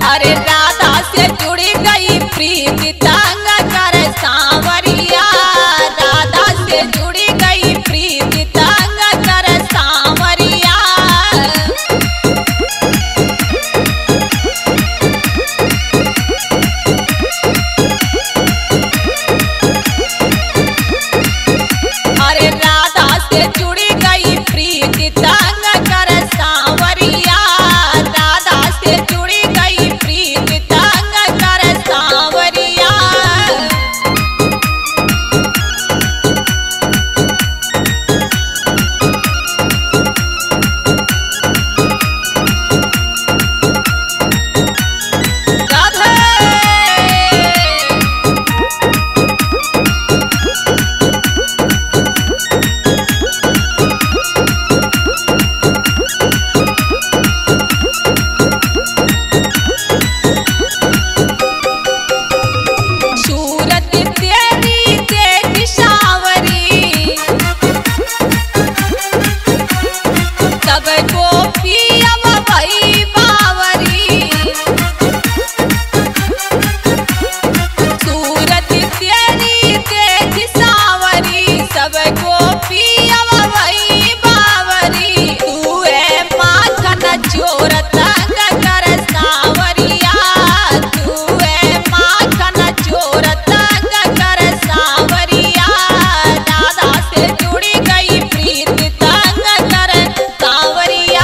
अरे राधा से जुड़ी गई प्रीत तंग कर सांवरिया, राधा से जुड़ी गई प्रीत तंग कर सांवरिया। अरे राधा से जुड़ी गई प्रीत तंग कर सांवरिया, राधा से जुड़ी गई प्रीत तंग कर सांवरिया। सूरत तेरी देख सावरी, सब गोपियव भई बावरी। सूरत तेरी देख सावरी, सब गोपियव भई बावरी। तू है माखन चोर तंग कर सांवरिया, तू है माखन चोर तंग कर सांवरिया। राधा से जुड़ी गई प्रीत तंग कर सांवरिया।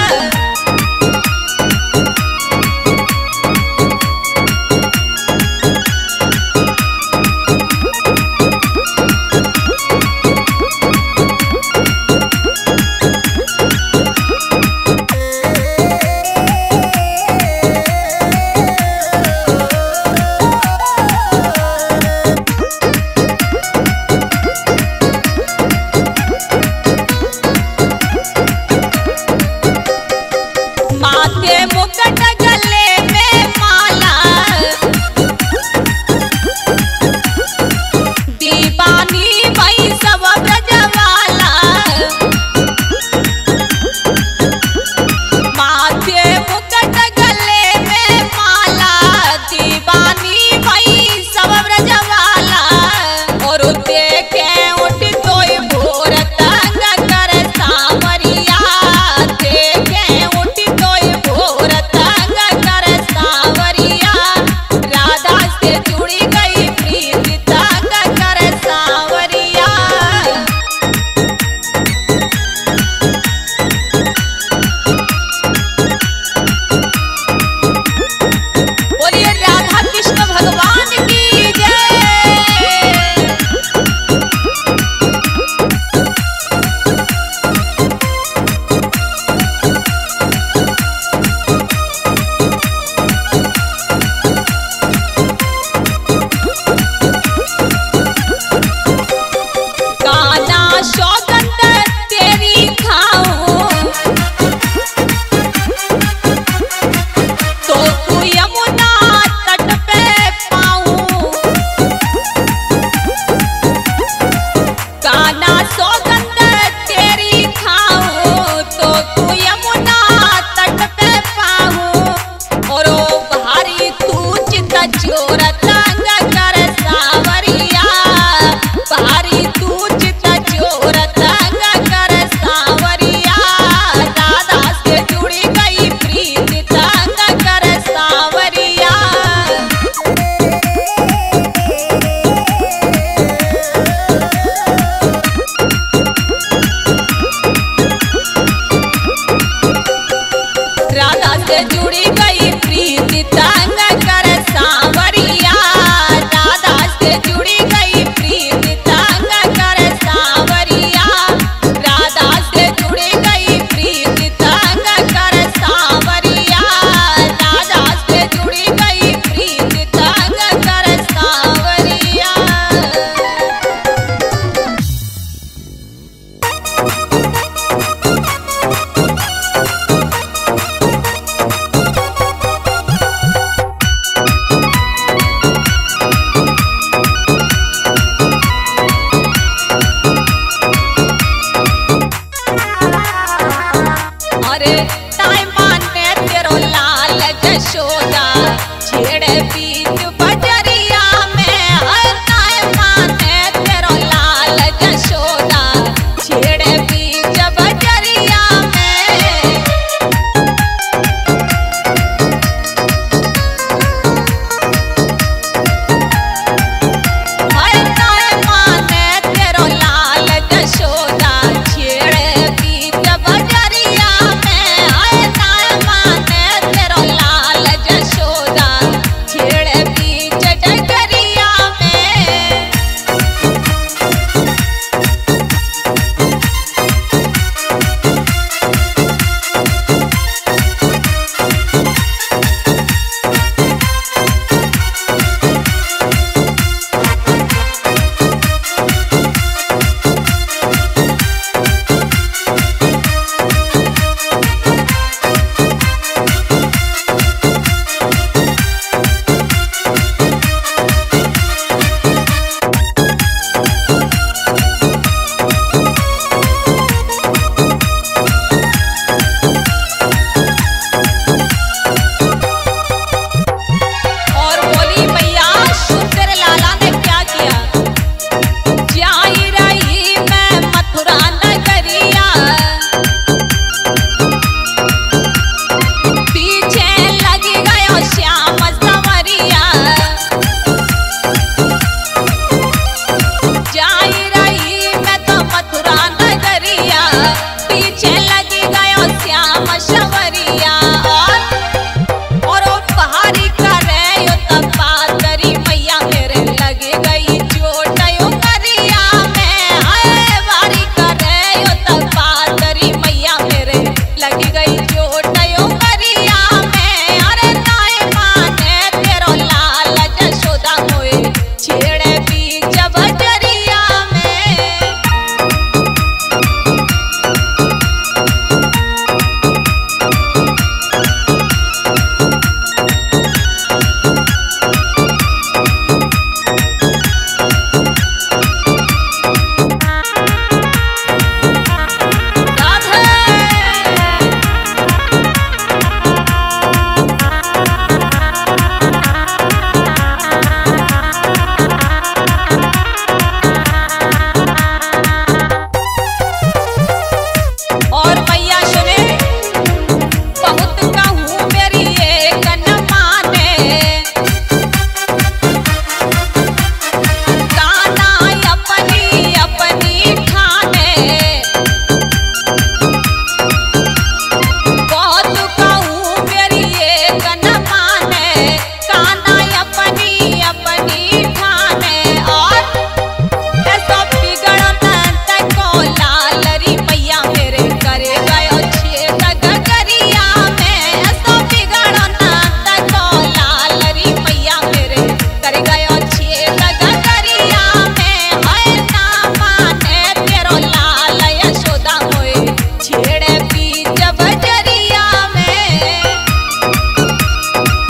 माथे मुकुट गले में माला, दीवानी भई सब ब्रजवाला। माथे मुकुट गले में माला, दीवानी भई सब ब्रजवाला। और देखे उठ तोय भोर तंग कर सांवरिया, देखे उठ तोय भोर तंग कर सांवरिया। राधा से जुड़ी गई प्रीत तंग कर सांवरिया। बोलिए राधा कृष्ण भगवान की जय। गाना सौगंध तेरी खाऊं, तो तू यमुना तट पे पाऊं। गाना सौगंध तेरी खाऊं, तो तू यमुना तट पे पाऊं। और ओ भारी तू चित चोर तंग कर सांवरिया, भारी तू चित चोर तंग कर सांवरिया। राधा से जुड़ी गई प्रीत तंग कर सांवरिया। राधा से जुड़ी गई प्रीत तंग कर सांवरिया, राधा से जुड़ी गई प्रीत तंग कर सांवरिया। राधा से जुड़ी गई प्रीत तंग कर सांवरिया, राधा से जुड़ी गई प्रीत तंग कर सांवरिया। अरे टाइम ने तेरो लाल जशोदा, गन माने काना अपनी अपनी ठाने और ऐसा बिगड़ना तको लाल री मैया मेरे करे गयो छेद गगरिया में ऐसा बिगड़ना तको लाल री मैया मेरे करे गयो छेद गगरिया में है ना माने तेरो लाल यशोदा होए छेड़े बीच बजरिया में।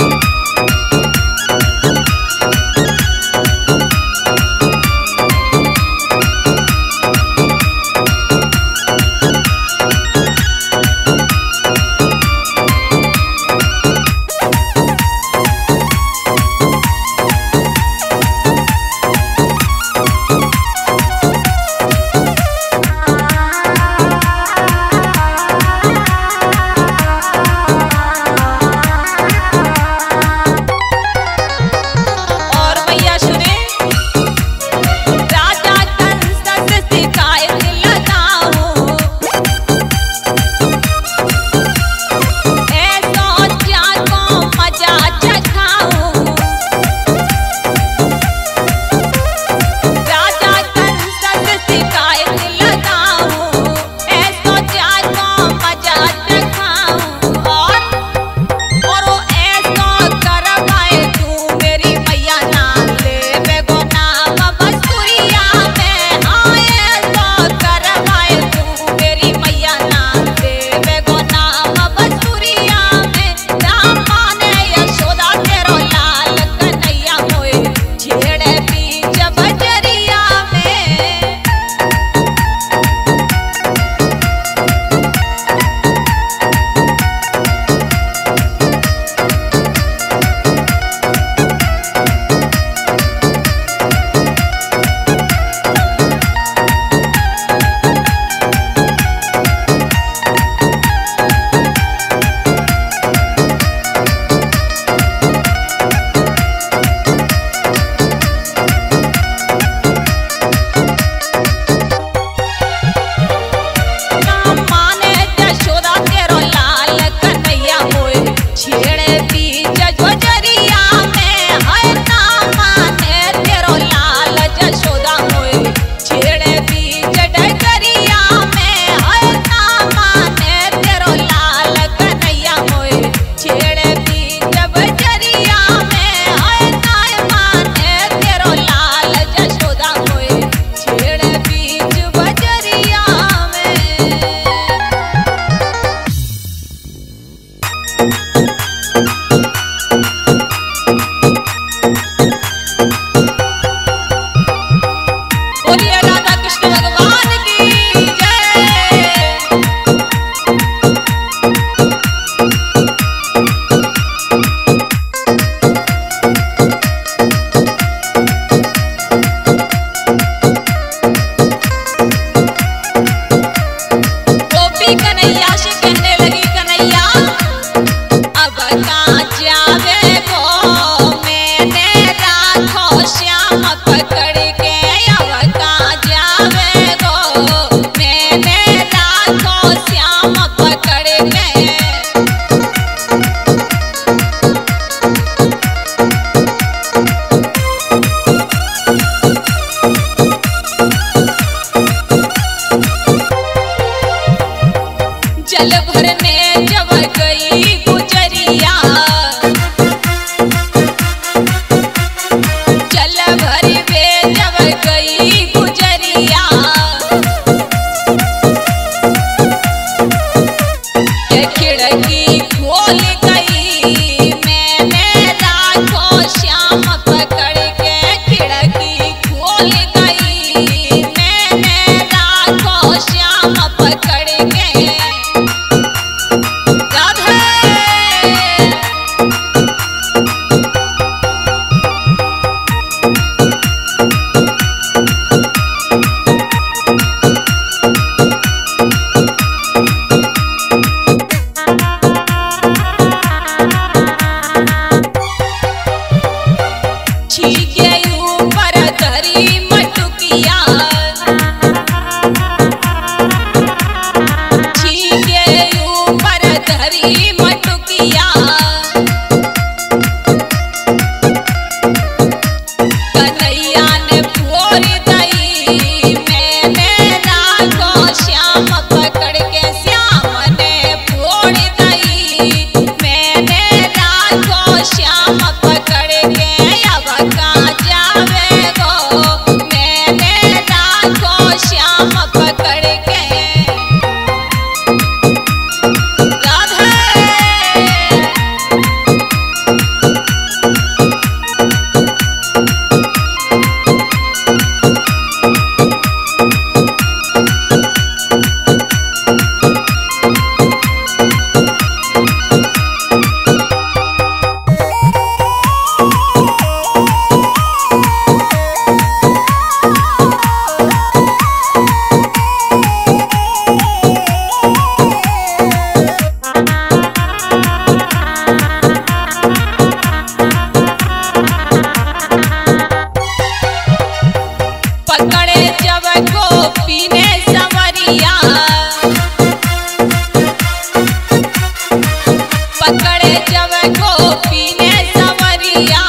दीने सवरिया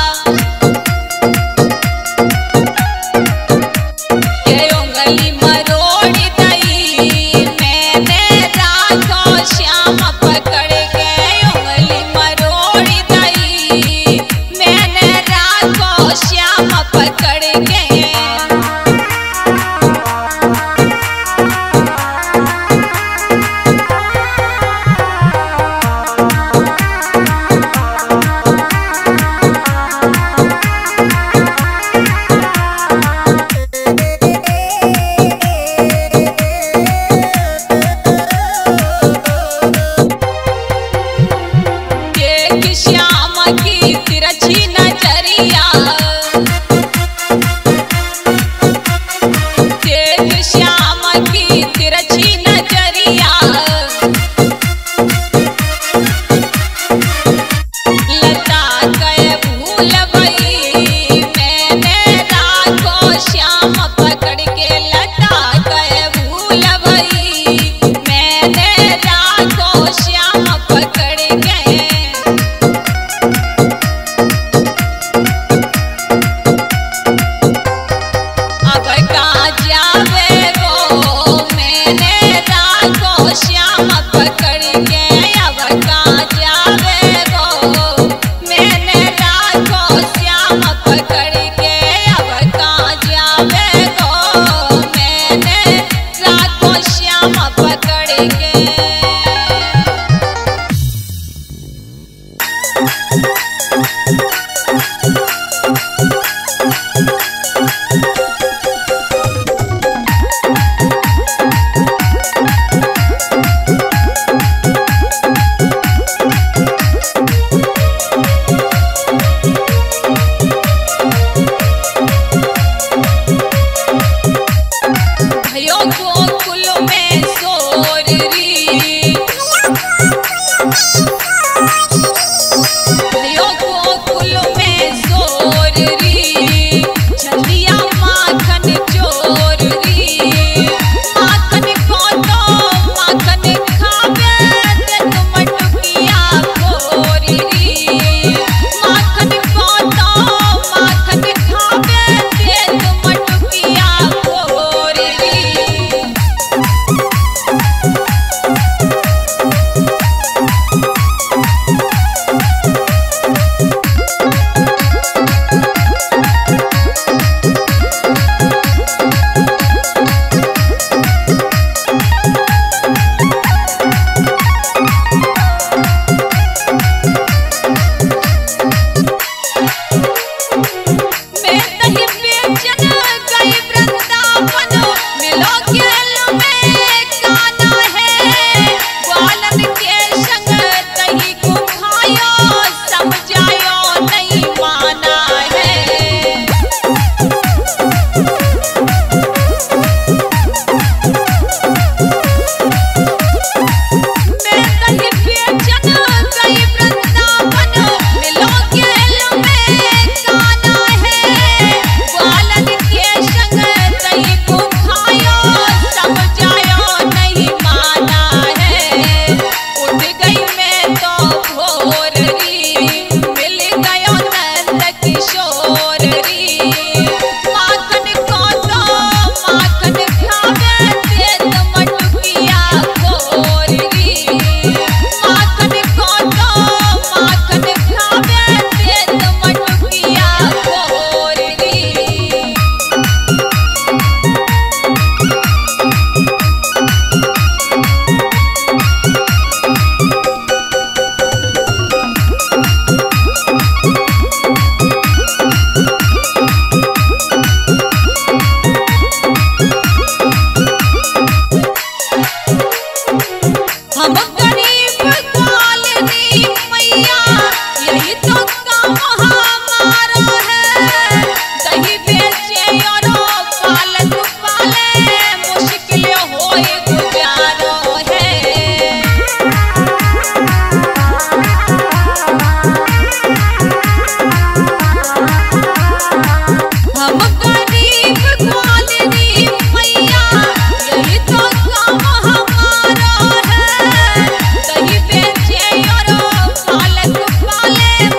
के उंगली मरोड़ दई मैंने राखो श्याम पकड़ के उंगली मरोड़ दई मैंने राखो श्याम पकड़ के श्याम की तिरछी नजरिया देख श्याम की तिरछी नजरिया लता गए भूल गई मैंने राखो श्याम पकड़ के लता गए भूल गई मैंने राखो श्याम पकड़ के श्याम पकड़ के अब कहाँ जावे गो मैंने राखो श्याम पकड़ के अब कहाँ जावे गो मैंने राखो श्याम पकड़ के गोकुल में सोर री गोकुल में सोर री छलिया माखन चोर री माखन खो तो माखन खावे तेन मटुकिया खोर री माखन खो तो माखन खावे तेन मटुकिया खोर री वाले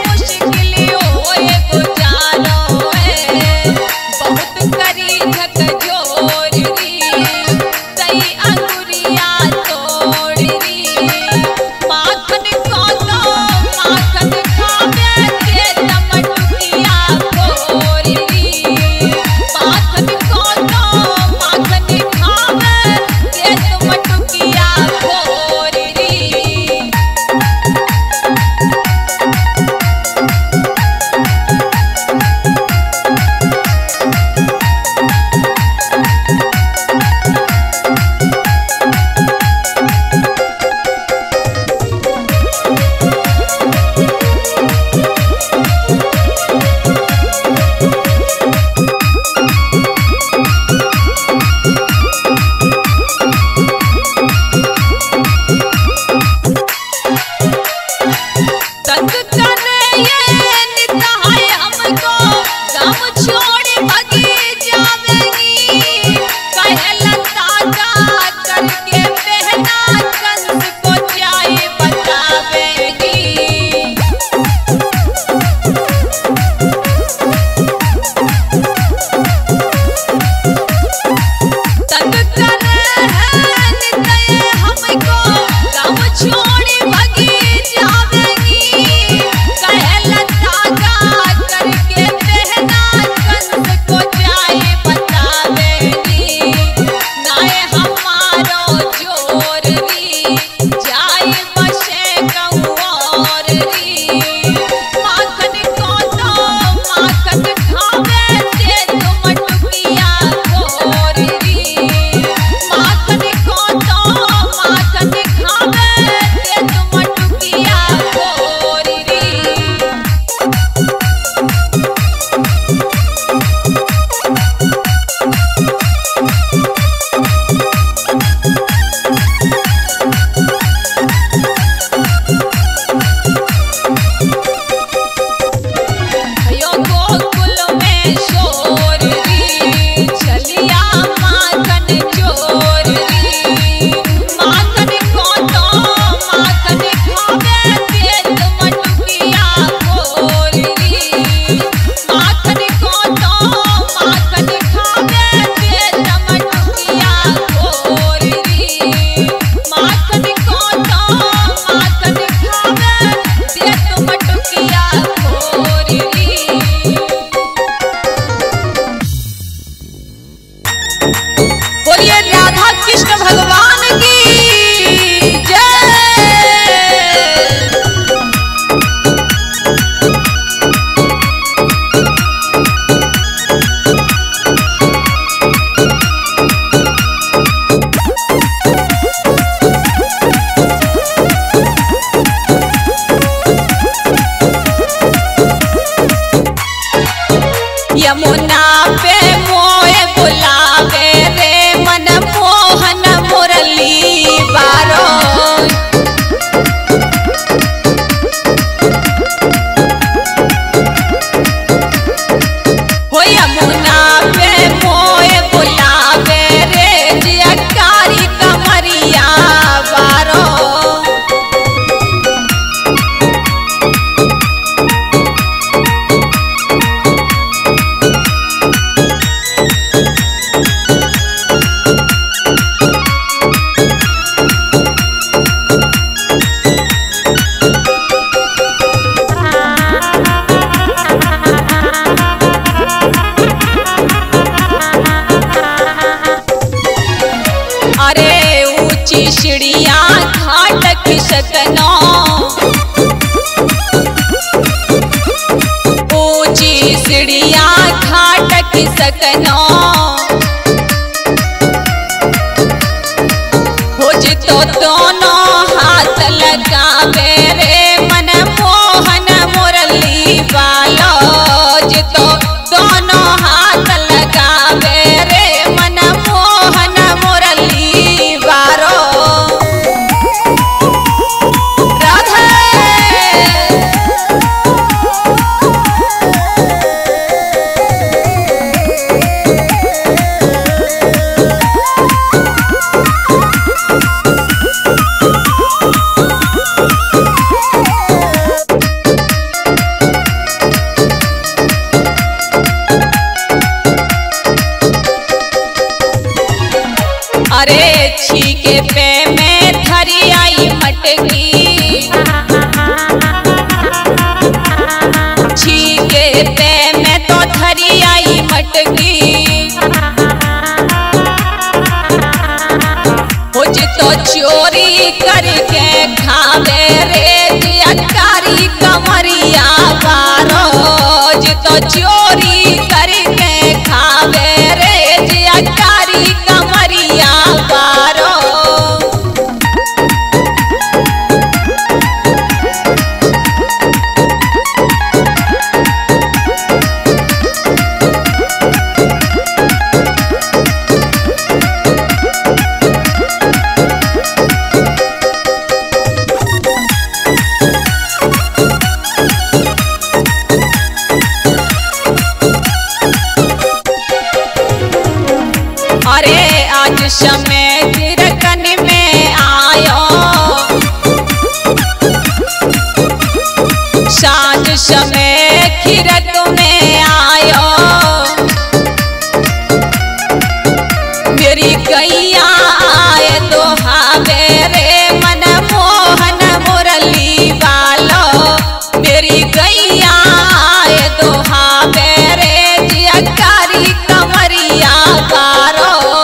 सिड़िया घाट की सकनो हो जितो दोनों हाथ लगावे रे मन मोहन मुरली वालो जितो दोनों हाथ लगावे रे मन मोहन मुरली वारो अरे छीके पे में धरी आई मटकी छीके पे में तो धरी आई मटकी हो जितो चोरी करके खावे रे जियाकारी कमरिया वारो जितो चोरी करके खावे रे जियाकारी कमरिया वारो अरे आज समय तिरकन में आयो साँझ समय खिरक में आयो मेरी गैया आए तो हावे रे मन मोहन मुरली वालो मेरी गैया आए तो हावे रे जियाकारी कमरिया वारो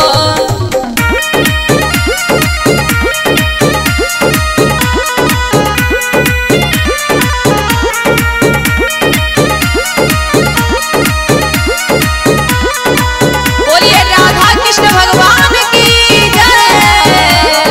बोलिए राधा कृष्ण भगवान की जय।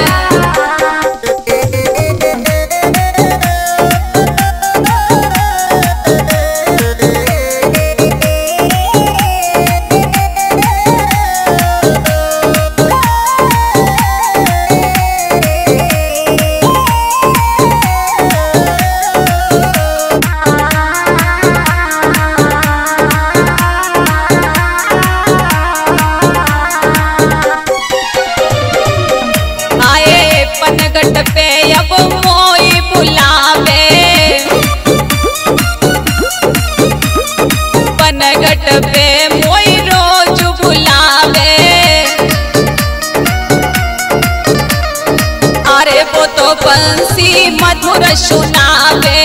आए पनगट पे अब मोई बुलावे पनगट पे मोई रोज बुलावे अरे वो तो बंसी मधुर सुनावे